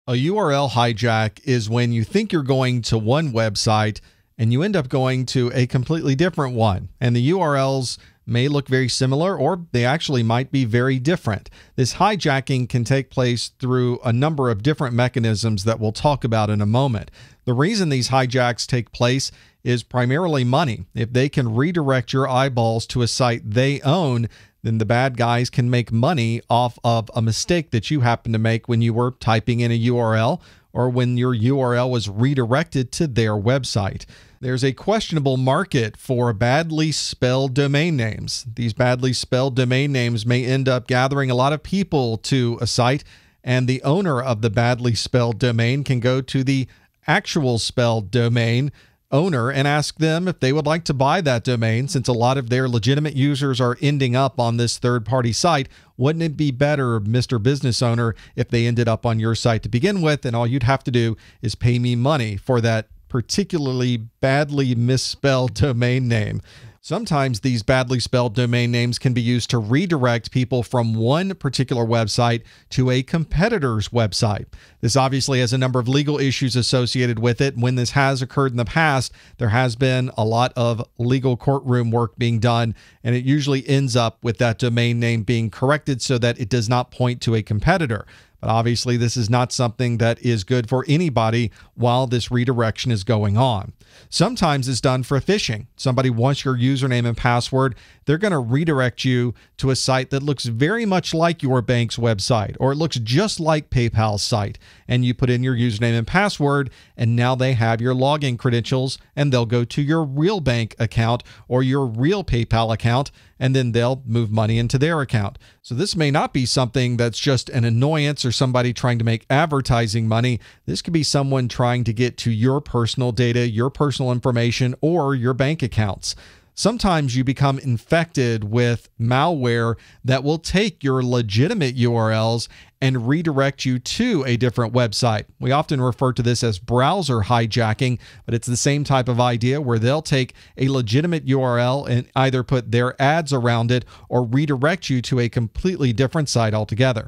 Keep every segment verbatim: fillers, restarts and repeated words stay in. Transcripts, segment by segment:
A U R L hijack is when you think you're going to one website and you end up going to a completely different one. And the U R Ls may look very similar, or they actually might be very different. This hijacking can take place through a number of different mechanisms that we'll talk about in a moment. The reason these hijacks take place is primarily money. If they can redirect your eyeballs to a site they own, then the bad guys can make money off of a mistake that you happened to make when you were typing in a U R L or when your U R L was redirected to their website. There's a questionable market for badly spelled domain names. These badly spelled domain names may end up gathering a lot of people to a site, and the owner of the badly spelled domain can go to the actual spelled domain owner and ask them if they would like to buy that domain. Since a lot of their legitimate users are ending up on this third-party site, wouldn't it be better, Mister Business Owner, if they ended up on your site to begin with, and all you'd have to do is pay me money for that particularly badly misspelled domain name? Sometimes these badly spelled domain names can be used to redirect people from one particular website to a competitor's website. This obviously has a number of legal issues associated with it. When this has occurred in the past, there has been a lot of legal courtroom work being done, and it usually ends up with that domain name being corrected so that it does not point to a competitor. But obviously, this is not something that is good for anybody while this redirection is going on. Sometimes it's done for phishing. Somebody wants your username and password. They're going to redirect you to a site that looks very much like your bank's website, or it looks just like PayPal's site. And you put in your username and password, and now they have your login credentials, and they'll go to your real bank account or your real PayPal account, and then they'll move money into their account. So this may not be something that's just an annoyance or somebody trying to make advertising money. This could be someone trying to get to your personal data, your personal information, or your bank accounts. Sometimes you become infected with malware that will take your legitimate U R Ls and redirect you to a different website. We often refer to this as browser hijacking, but it's the same type of idea where they'll take a legitimate U R L and either put their ads around it or redirect you to a completely different site altogether.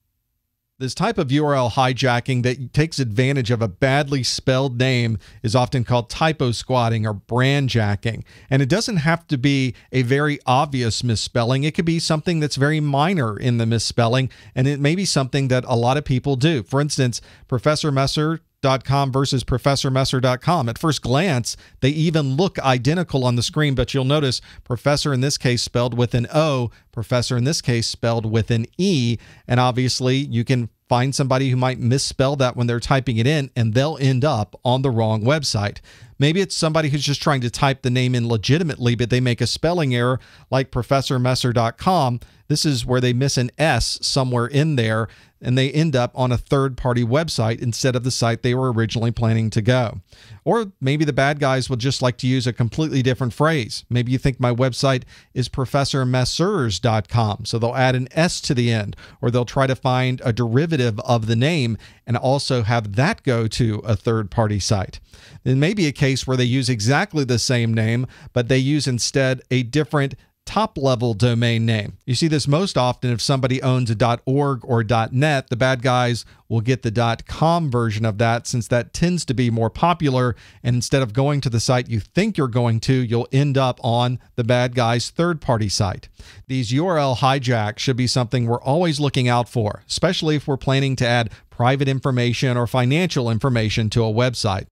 This type of U R L hijacking that takes advantage of a badly spelled name is often called typo squatting or brand jacking. And it doesn't have to be a very obvious misspelling. It could be something that's very minor in the misspelling, and it may be something that a lot of people do. For instance, Professor Messer dot com versus Professor Messer dot com. At first glance, they even look identical on the screen, but you'll notice Professor in this case spelled with an O, Professor in this case spelled with an E, and obviously you can find somebody who might misspell that when they're typing it in, and they'll end up on the wrong website. Maybe it's somebody who's just trying to type the name in legitimately, but they make a spelling error like Professor Messer dot com. This is where they miss an S somewhere in there, and they end up on a third-party website instead of the site they were originally planning to go. Or maybe the bad guys would just like to use a completely different phrase. Maybe you think my website is Professor Messers dot com, so they'll add an S to the end, or they'll try to find a derivative of the name and also have that go to a third-party site. Then maybe a case where they use exactly the same name, but they use instead a different top-level domain name. You see this most often if somebody owns a .org or .net. The bad guys will get the .com version of that, since that tends to be more popular, and instead of going to the site you think you're going to, you'll end up on the bad guy's third-party site. These U R L hijacks should be something we're always looking out for, especially if we're planning to add private information or financial information to a website.